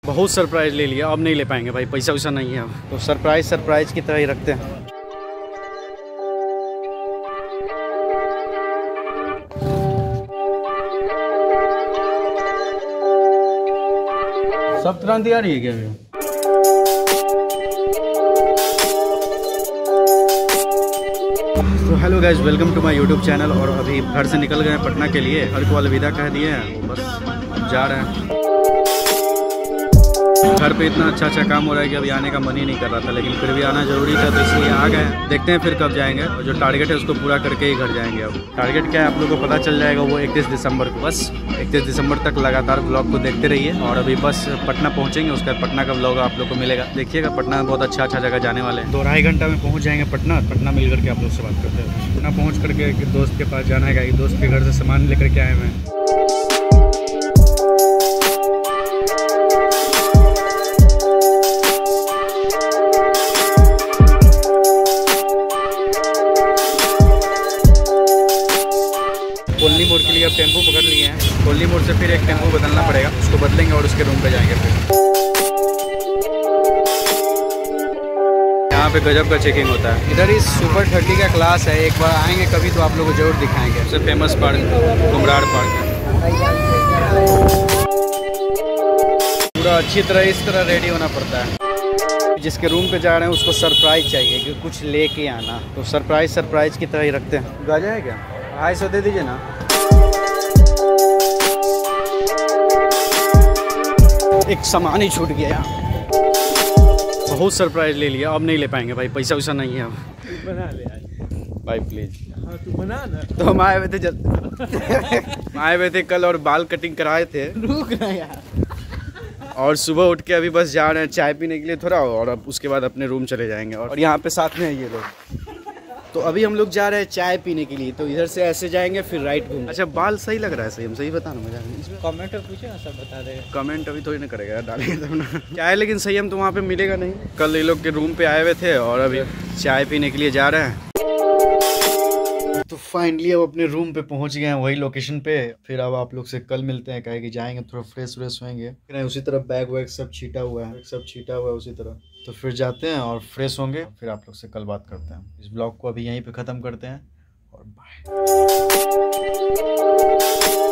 बहुत सरप्राइज ले लिया, अब नहीं ले पाएंगे भाई, पैसा वैसा नहीं है अब। तो सरप्राइज की तरह ही रखते हैं। सब तुरंत आ रही है क्या? तो hello guys, welcome to my YouTube channel. और अभी घर से निकल गए हैं पटना के लिए। घर को अलविदा कह दिए हैं, वो बस जा रहे हैं। घर पे इतना अच्छा काम हो रहा है कि अभी आने का मन ही नहीं कर रहा था, लेकिन फिर भी आना जरूरी था तो इसलिए आ गए। देखते हैं फिर कब जाएंगे, और जो टारगेट है उसको पूरा करके ही घर जाएंगे। अब टारगेट क्या है आप लोगों को पता चल जाएगा, वो 31 दिसंबर को। बस 31 दिसंबर तक लगातार ब्लॉग को देखते रहिए। और अभी बस पटना पहुंचेंगे, उसके बाद पटना का ब्लॉग आप लोग को मिलेगा। देखिएगा, पटना में बहुत अच्छा जगह जाने वाले हैं। 2-2.5 घंटा में पहुँच जाएंगे पटना मिल करके आप लोग से बात करते हैं। पटना पहुँच करके एक दोस्त के पास जाना है, दोस्त के घर से सामान लेकर के आए हुए हैं। कोल्ली मोड़ के लिए अब टेम्पो पकड़ लिए हैं। कोल्ली मोड़ से फिर एक टेम्पो बदलना पड़ेगा, उसको बदलेंगे और उसके रूम पे जाएंगे। फिर यहाँ पे गजब का चेकिंग होता है। इधर ही सुपर 30 का क्लास है, एक बार आएंगे कभी तो आप लोगों को जरूर दिखाएंगे। सबसे फेमस पार्क कुम्हरार पार्क है। पूरा अच्छी तरह इस तरह रेडी होना पड़ता है। जिसके रूम पे जा रहे हैं उसको सरप्राइज चाहिए कि कुछ लेके आना, तो सरप्राइज की तरह ही रखते हैं। गाजा है क्या? 250 दे दीजिए ना। एक सामान ही छूट गया। बहुत सरप्राइज ले लिया, अब नहीं ले पाएंगे भाई, पैसा वैसा नहीं है अब। बना ले यार भाई प्लीज। हाँ तू बना ना। तो हम आए हुए थे कल और बाल कटिंग कराए थे। रुक ना यार। और सुबह उठ के अभी बस जा रहे हैं चाय पीने के लिए थोड़ा, और अब उसके बाद अपने रूम चले जाएंगे। और यहाँ पे साथ में है ये लोग। तो अभी हम लोग जा रहे हैं चाय पीने के लिए, तो इधर से ऐसे जाएंगे फिर राइट घूम। अच्छा, बाल सही लग रहा है? सही, हम सही बता ना मुझे इसमें। कमेंट में पूछे ना, सब बता देगा। कमेंट अभी थोड़ी ना करेगा यार, डालेंगे तब ना। क्या है, लेकिन सही हम तो वहाँ पे मिलेगा नहीं। कल ये लोग के रूम पे आए हुए थे और अभी चाय पीने के लिए जा रहे हैं। तो फाइनली अब अपने रूम पे पहुंच गए हैं, वही लोकेशन पे। फिर अब आप लोग से कल मिलते हैं, कहे कि जाएंगे थोड़ा फ्रेश होंगे। उसी तरह बैग वैग सब छीटा हुआ है, उसी तरह। तो फिर जाते हैं और फ्रेश होंगे, फिर आप लोग से कल बात करते हैं। इस ब्लॉग को अभी यहीं पे ख़त्म करते हैं और बाय।